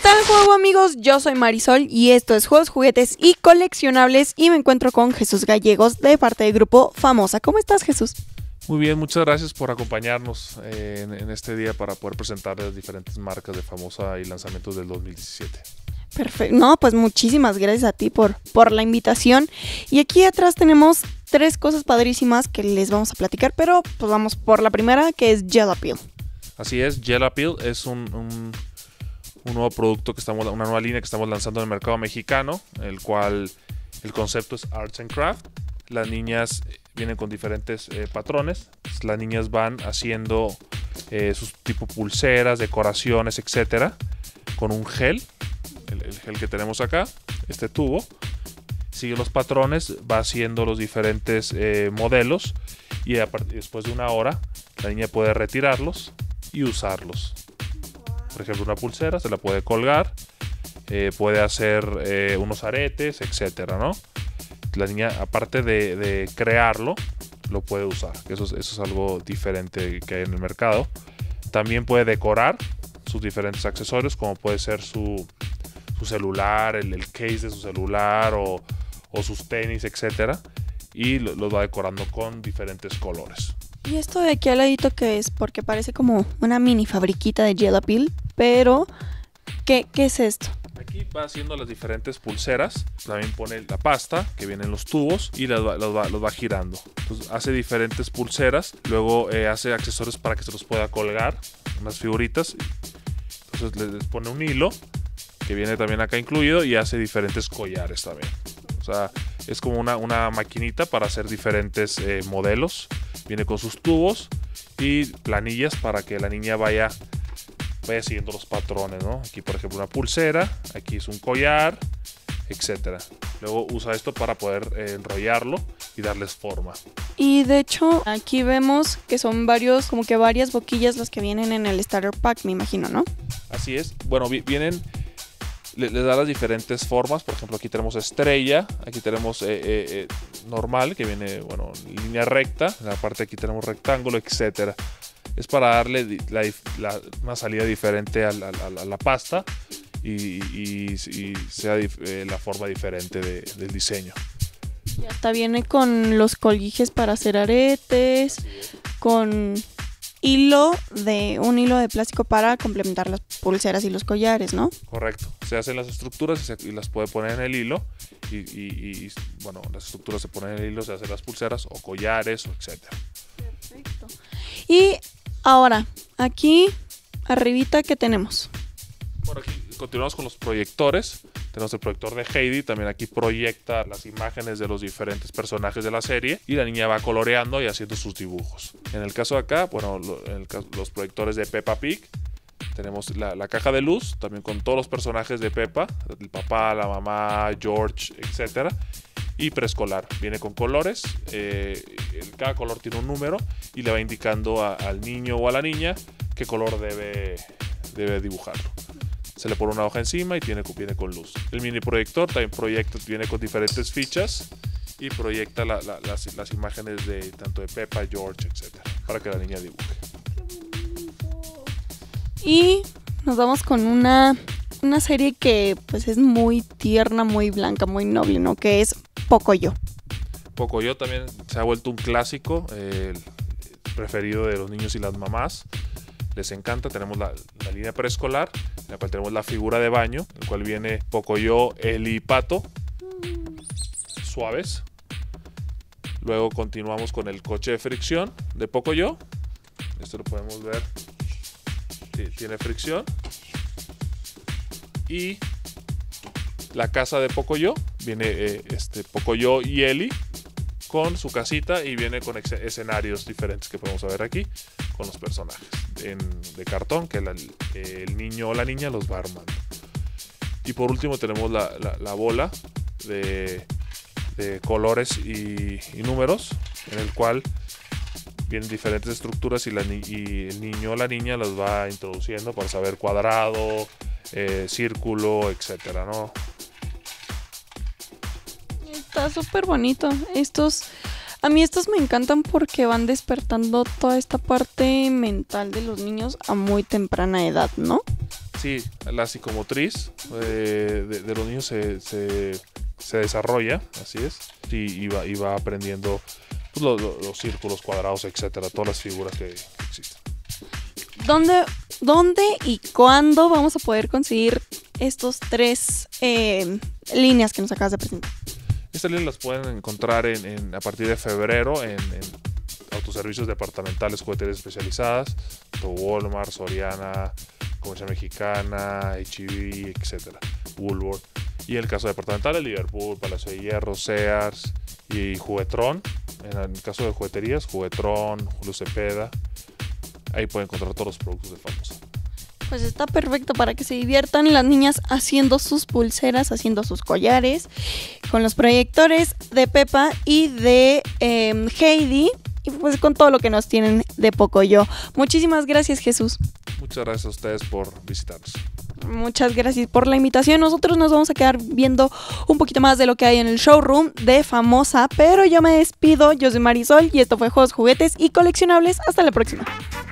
tal, juego amigos? Yo soy Marisol y esto es Juegos, Juguetes y Coleccionables y me encuentro con Jesús Gallegos de parte del grupo Famosa. ¿Cómo estás, Jesús? Muy bien, muchas gracias por acompañarnos en este día para poder presentar las diferentes marcas de Famosa y lanzamientos del 2017. Perfecto. No, pues muchísimas gracias a ti por la invitación. Y aquí atrás tenemos 3 cosas padrísimas que les vamos a platicar, pero pues vamos por la primera, que es Gel Appeal. Así es, Gel Appeal es un nuevo producto una nueva línea que estamos lanzando en el mercado mexicano, el cual el concepto es Arts and Craft. Las niñas vienen con diferentes patrones. Las niñas van haciendo sus tipo pulseras, decoraciones, etcétera, con un gel, el gel que tenemos acá, este tubo. Sigue los patrones, va haciendo los diferentes modelos y después de una hora la niña puede retirarlos y usarlos. Por ejemplo, una pulsera se la puede colgar, puede hacer unos aretes, etcétera, ¿no? La niña, aparte de crearlo, lo puede usar. Eso es algo diferente que hay en el mercado. También puede decorar sus diferentes accesorios, como puede ser su celular, el case de su celular o sus tenis, etcétera, y los va decorando con diferentes colores. Y esto de aquí al ladito, ¿qué es? Porque parece como una mini fabriquita de Gel Appeal, pero ¿qué es esto? Aquí va haciendo las diferentes pulseras, también pone la pasta que viene en los tubos y los va girando. Entonces hace diferentes pulseras, luego hace accesorios para que se los pueda colgar, unas figuritas. Entonces les pone un hilo que viene también acá incluido y hace diferentes collares también. O sea, es como una maquinita para hacer diferentes modelos. Viene con sus tubos y planillas para que la niña vaya siguiendo los patrones, ¿no? Aquí, por ejemplo, una pulsera, aquí es un collar, etcétera. Luego usa esto para poder enrollarlo y darles forma. Y de hecho, aquí vemos que son como que varias boquillas las que vienen en el starter pack, me imagino, ¿no? Así es. Bueno, vienen, les da las diferentes formas. Por ejemplo, aquí tenemos estrella, aquí tenemos normal, que viene, bueno, línea recta. En la parte de aquí tenemos rectángulo, etcétera. Es para darle una salida diferente a la pasta y sea la forma diferente del diseño. Ya está, viene con los colguijes para hacer aretes, con un hilo de plástico para complementar las pulseras y los collares, ¿no? Correcto. Se hacen las estructuras y las puede poner en el hilo y bueno, las estructuras se ponen en el hilo, se hacen las pulseras o collares o etcétera. Perfecto. Y ahora, aquí arribita, ¿qué tenemos? Bueno, aquí continuamos con los proyectores. Tenemos el proyector de Heidi, también aquí proyecta las imágenes de los diferentes personajes de la serie y la niña va coloreando y haciendo sus dibujos. En el caso de acá, bueno, los proyectores de Peppa Pig, tenemos la caja de luz, también con todos los personajes de Peppa, el papá, la mamá, George, etcétera. Y preescolar, viene con colores, cada color tiene un número y le va indicando al niño o a la niña qué color debe dibujarlo. Se le pone una hoja encima y viene con luz. El mini proyector también viene con diferentes fichas y proyecta las imágenes tanto de Peppa, George, etc. para que la niña dibuje. Y nos vamos con una serie que pues es muy tierna, muy blanca, muy noble, ¿no? Que es Pocoyo. Pocoyo también se ha vuelto un clásico, el preferido de los niños y las mamás. Les encanta. Tenemos la línea preescolar, en la cual tenemos la figura de baño, en la cual viene Pocoyo, Eli y Pato, suaves. Luego continuamos con el coche de fricción de Pocoyo. Esto lo podemos ver. Tiene fricción. Y la casa de Pocoyo, viene Pocoyo y Eli con su casita y viene con escenarios diferentes que podemos ver aquí con los personajes de cartón que el niño o la niña los va armando. Y por último tenemos la bola de colores y números, en el cual vienen diferentes estructuras y el niño o la niña los va introduciendo para saber cuadrado, círculo, etcétera, ¿no? Está súper bonito. A mí estos me encantan porque van despertando toda esta parte mental de los niños a muy temprana edad, ¿no? sí, la psicomotriz de los niños se desarrolla, así es, y va aprendiendo pues, los círculos, cuadrados, etcétera, todas las figuras que existen. ¿Dónde y cuándo vamos a poder conseguir estos 3 líneas que nos acabas de presentar? Estas líneas las pueden encontrar a partir de febrero en autoservicios departamentales, jugueterías especializadas, Walmart, Soriana, Comercial Mexicana, H-E-B, etcétera, Woolworth. Y en el caso departamental, Liverpool, Palacio de Hierro, Sears y Juguetron. En el caso de jugueterías, Juguetron, Julio Cepeda. Ahí pueden encontrar todos los productos de Famosa. Pues está perfecto para que se diviertan las niñas haciendo sus pulseras, haciendo sus collares, con los proyectores de Pepa y de Heidi, y pues con todo lo que nos tienen de Pocoyo. Muchísimas gracias, Jesús. Muchas gracias a ustedes por visitarnos. Muchas gracias por la invitación. Nosotros nos vamos a quedar viendo un poquito más de lo que hay en el showroom de Famosa, pero yo me despido. Yo soy Marisol y esto fue Juegos, Juguetes y Coleccionables. Hasta la próxima.